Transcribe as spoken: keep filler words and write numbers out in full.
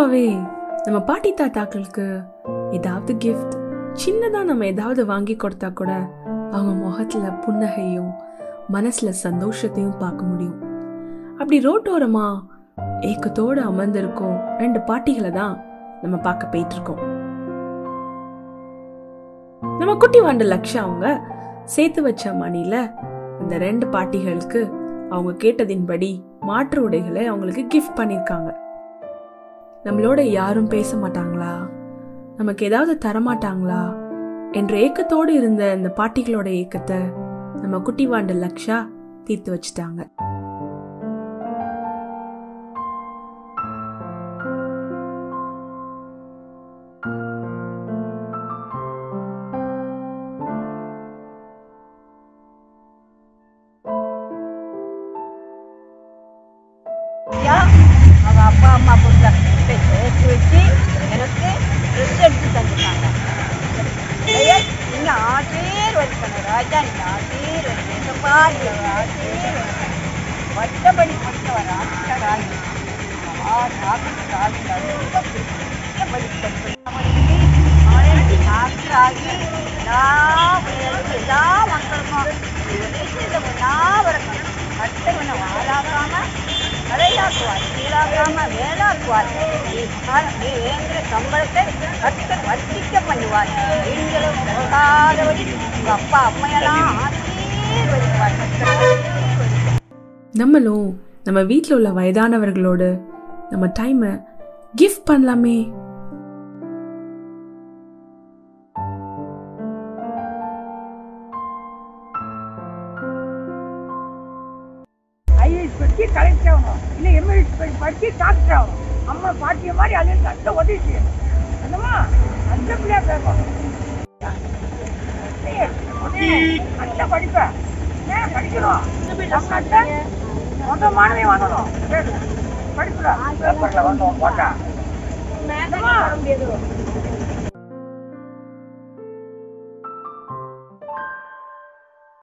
பொதுவாகவே நம்ம பாட்டி தாத்தாக்களுக்கு ஏதாவது கிஃப்ட் சின்னதாக நம்ம ஏதாவது வாங்கி கொடுத்தா கூட அவங்க முகத்தில் புன்னகையும் மனசில் சந்தோஷத்தையும் பார்க்க முடியும். அப்படி ரோட்டோரமாக ஏக்கத்தோடு அமர்ந்திருக்கோம் ரெண்டு பாட்டிகளை தான் நம்ம பார்க்க போயிட்டு இருக்கோம். நம்ம குட்டி வாண்ட லக்ஷா அவங்க சேர்த்து வச்ச மணில அந்த ரெண்டு பாட்டிகளுக்கு அவங்க கேட்டதின்படி மாற்று உடைகளை அவங்களுக்கு கிஃப்ட் பண்ணிருக்காங்க. நம்மளோட யாரும் பேச மாட்டாங்களா, நமக்கு ஏதாவது தரமாட்டாங்களா என்ற ஏக்கத்தோடு இருந்த அந்த பாட்டிகளோட ஏக்கத்தை நம்ம குட்டி வாண்ட லக்ஷா தீர்த்து வச்சுட்டாங்க. அவ அப்பா அம்மா கொடுத்த சேர்த்து வச்சு எனக்கு ட்ரெஸ் எடுத்து தந்துட்டாங்க. நீங்கள் ஆசீர் வச்சுக்கணும் ராஜா, நீங்கள் ஆசீர் வச்சுப்பா, நீங்கள் ஆசீர் வச்சுக்கணும். மற்றபடி மற்றவர் ஆசிரியராகி ஆசிரியராகி ஆசிரியராகி நான் எல்லா மக்களுக்கும் நான் வரக்கணும். மற்றவனை வாழாகாமல் கடையாக்குவார், கீழாக்காம வேளாக்குவார். வேங்கிற சம்பளத்தை கட்ட வர்த்திக்க பண்ணுவார். நீங்களும் போகாதபடி உங்க அப்பா அம்மையெல்லாம் ஆசீர்வதிப்பார். நம்மளும் நம்ம வீட்டில் உள்ள வயதானவர்களோடு நம்ம டைமை கிஃப்ட் பண்ணலாமே. படிச்சு கலெக்டர் ஆகணும், இல்லை எம்எல்ஏ படிச்சு டாக்டர் ஆகணும். அம்மா பாட்டிய மாதிரி அது கஷ்ட உதவி செய்யணும். என்னமா அந்த பிள்ளையா பேசணும். கஷ்ட படிப்பேன் படிக்கணும். மொத்த மாணவி வாங்கணும் படிப்புல பேப்பர்ல வரணும் போட்டா